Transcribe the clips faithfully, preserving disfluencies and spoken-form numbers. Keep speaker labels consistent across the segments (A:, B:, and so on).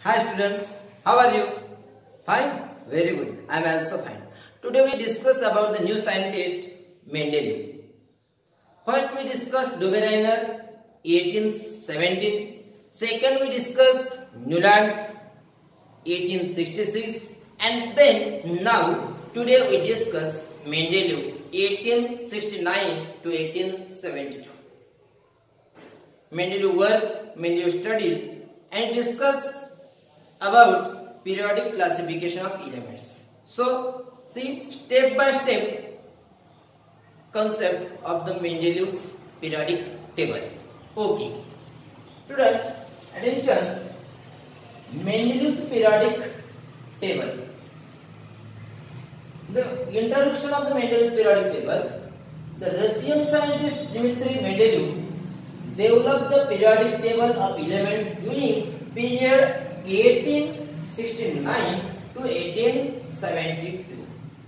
A: Hi students, how are you? Fine? Very good. I am also fine. Today we discuss about the new scientist Mendeleev. First we discussed Dobereiner eighteen seventeen. Second we discuss Newlands eighteen sixty-six. And then now today we discuss Mendeleev eighteen sixty-nine to eighteen seventy-two. Mendeleev work, Mendeleev studied and discussed about periodic classification of elements. So, see step by step concept of the Mendeleev's periodic table. Okay, students, attention. Mendeleev's periodic table. The introduction of the Mendeleev periodic table. The Russian scientist Dmitry Mendeleev developed the periodic table of elements during period eighteen sixty-nine to eighteen seventy-two.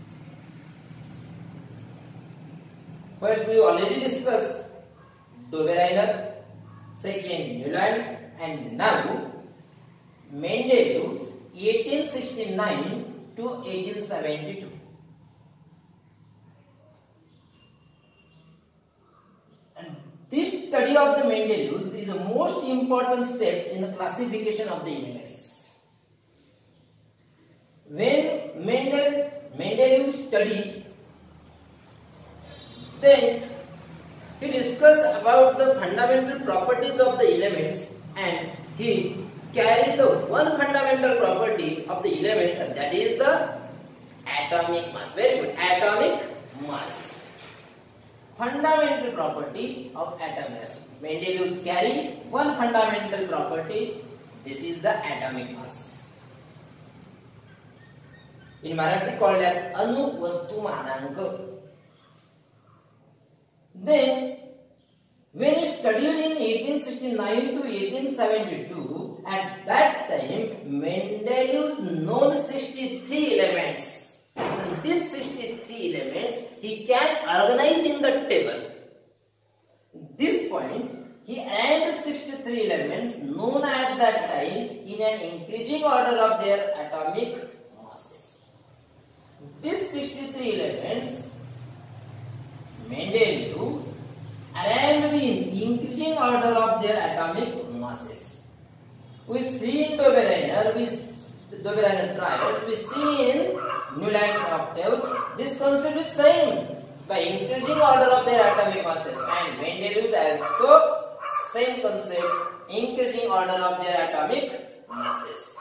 A: First we already discussed Dobereiner, second Newlands, and now Mendeleev's eighteen sixty-nine to eighteen seventy-two. And this study of the Mendeleev is the most important steps in the classification of the elements. When Mendel Mendeleev studied, then he discussed about the fundamental properties of the elements, and he carried the one fundamental property of the elements, and that is the atomic mass. Very good, atomic mass. Fundamental property of atom mass. Mendeleev carry one fundamental property. This is the atomic mass. In Marathi called as Anu Vastu Mananka. Then, when he studied in eighteen sixty-nine to eighteen seventy-two, at that time Mendeleev known sixty-three elements. And these sixty-three elements he can organize in the table. At this point, he arranged sixty-three elements known at that time in an increasing order of their atomic masses. These sixty-three elements Mendeleev arranged in increasing order of their atomic masses. We see in Dobereiner, we Dobereiner triads, we see in Newlands octaves, this concept is same by increasing order of their atomic masses, and Mendeleev also same concept, increasing order of their atomic masses.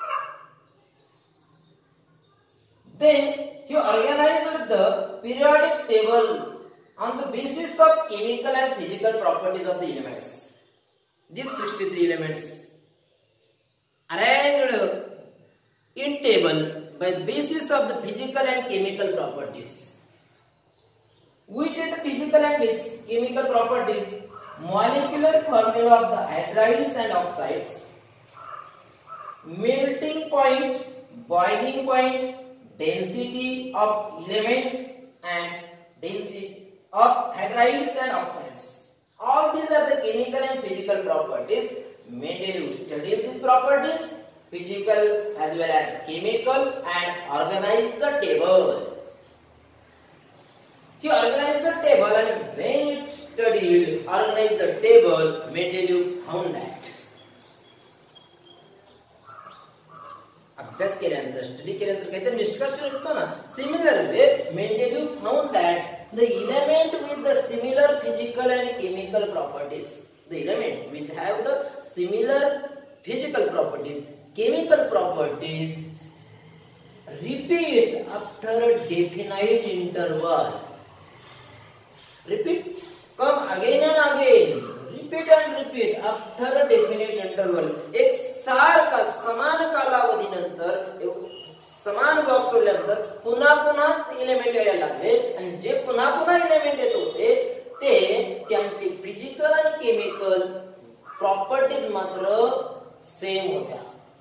A: Then he organized the periodic table on the basis of chemical and physical properties of the elements. These sixty-three elements arranged in table by the basis of the physical and chemical properties. Which are the physical and chemical properties? Molecular formula of the hydrides and oxides, melting point, boiling point, density of elements, and density of hydrides and oxides. All these are the chemical and physical properties. Mendeleev studied these properties, physical as well as chemical, and organized the table. He organized the table, and when it studied, organized the table, Mendeleev found that. अभ्यास केल्यानंतर, study केल्यानंतर काहीतरी निष्कर्ष निघतो ना. Similar way, Mendeleev found that the element with the similar physical and chemical properties, the elements which have the similar physical properties, chemical properties, repeat after a definite interval. Repeat, come again and again. Repeat and repeat after a definite interval. एक सारखा समान कालावधी नंतर समान box सोडल्यानंतर पुन्हा पुन्हा element यायला लागले, आणि जे पुन्हा पुन्हा एलिमेंट येत होते ते त्यांची फिजिकल आणि केमिकल प्रॉपर्टीज मात्र सेम होत्या.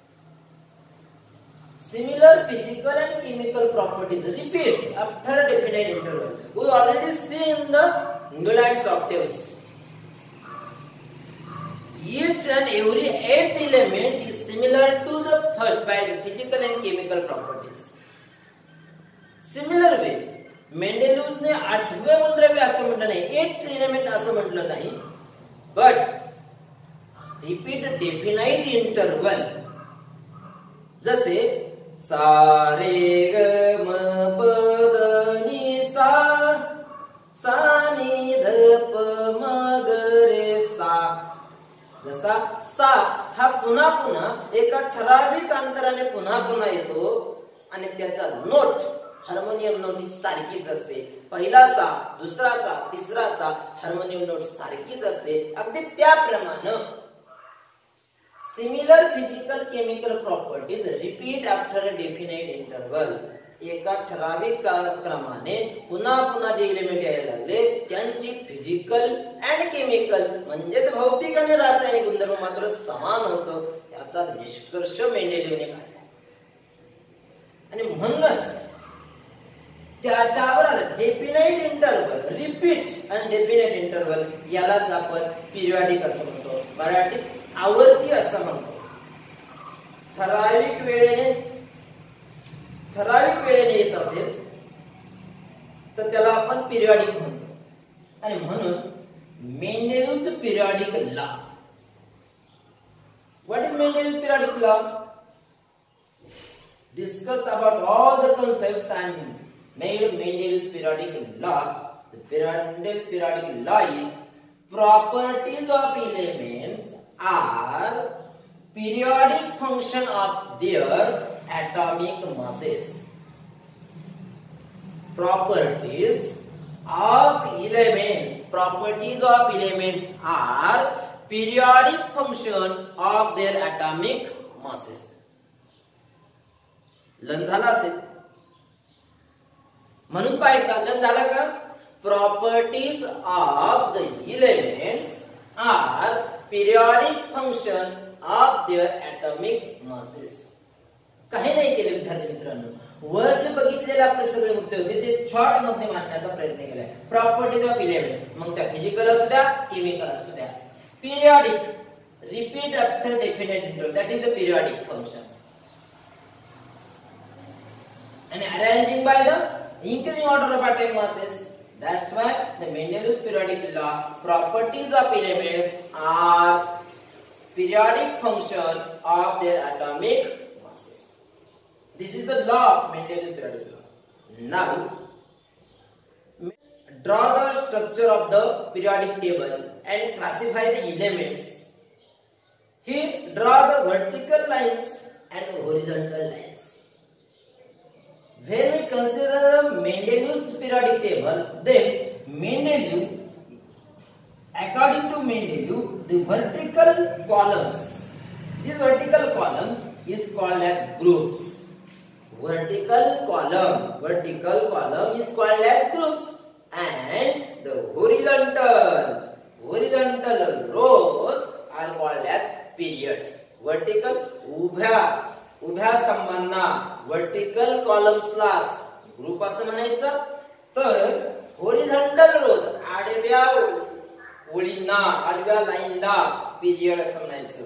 A: Similar physical and chemical properties repeat after a definite interval. We already see in the Newlands octaves. Each and every eighth element is similar to the first electrical and chemical properties. Similar way मेंडेलिव्हने आठवे मूलद्रव्य असं म्हटलं नाही, eight element असं म्हटलं नाही, but repeat definite interval. जसे सा रे ग म प द नि सा, सा नि ध प म ग रे सा. जसा सा हा पुन्हा पुन्हा एका ठराविक अंतराने पुन्हा पुन्हा येतो आणि त्याचा नोट हार्मोनियम नोट ही सारखीच असते. पहिला सा, दुसरा सा, तिसरा सा हार्मोनियम नोट सारखीच असते. अगदी त्याप्रमाणे similar physical chemical properties repeat after a definite interval. एका ठराविक क्रमाने पुन्हा पुन्हा जे एलिमेंट यायला लागले त्यांची फिजिकल अँड केमिकल म्हणजेच भौतिक आणि रासायनिक गुणधर्म मात्र समान होतं, याचा निष्कर्ष मेंडेलिव्हने काढला. आणि म्हणूनच त्याच्यावर डेफिनाइट इंटरवल, रिपीट आणि डेफिनाइट इंटरवल यालाच आपण पिरियॉडिक असं म्हणतो, मराठीत आवर्ती असं म्हणतो. ठराविक वेळेने ठराविक वेळेने येत असेल तर त्याला आपण पिरियॉडिक म्हणतो. आणि म्हणून मेंडेलिव्हचं periodic law. What is Mendeleev periodic law? Discuss about all the concepts and made Mendel's periodic law. The Mendel's periodic law is properties of elements are periodic function of their atomic masses. Properties of elements, properties of elements are periodic function of their atomic masses. लन झाला असेल म्हणून पाहिजे. लन झाला का? Properties of the elements are periodic function of their atomic masses. काही नाही केले विद्यार्थी मित्रांनो, वर जे बघितलेले आपले सगळे मुद्दे होते ते शॉर्ट मध्ये मांडण्याचा प्रयत्न केलाय. प्रॉपर्टीज ऑफ एलिमेंट्स, मग त्या फिजिकल असू द्या केमिकल असू द्या. Periodic, repeat after definite interval, that is the periodic function. And arranging by the increasing order of atomic masses. That's why the Mendel's periodic law, properties of elements are periodic function of their atomic masses. This is the law of Mendel's periodic law. Now, draw the structure of the periodic table and classify the elements. Here, draw the vertical lines and horizontal lines. When we consider Mendel's periodic table, then Mendeleev, according to Mendeleev, the vertical columns, these vertical columns is called as groups. Vertical column, vertical column is called as groups, and the horizontal, horizontal rows are called as periods. Vertical उभ्या उभ्या स्तंभांना vertical कॉलम्सलाच group असं म्हणायचं, तर horizontal रोज आडव्या ओळींना आडव्या लाईनला period असं म्हणायचं.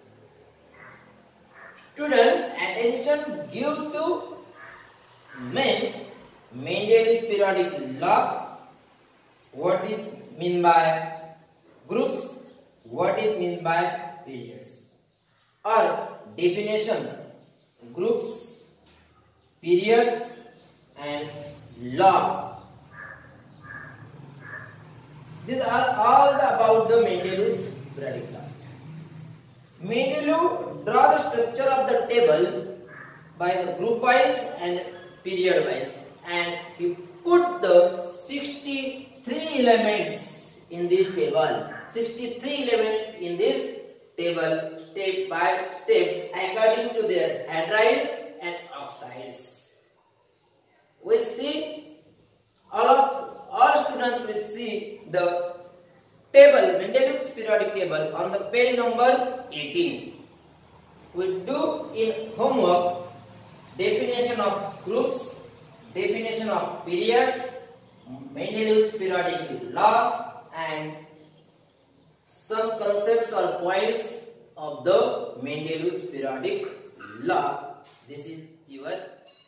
A: Students attention give to main Mendel's periodic law. What it mean by groups, what it mean by periods, or definition, groups, periods and law. These are all about the Mendel's periodic law. Mendeleev draw the structure of the table by the group wise and period wise, and he put the sixty-three elements in this table. sixty-three elements in this table, step by step, according to their hydrides and oxides. We see all of all students will see the table, Mendel's periodic table, on the page number eighteen. We do in homework definition of groups, definition of periods, Mendel's periodic law, and some concepts or points of the Mendel's periodic law. This is your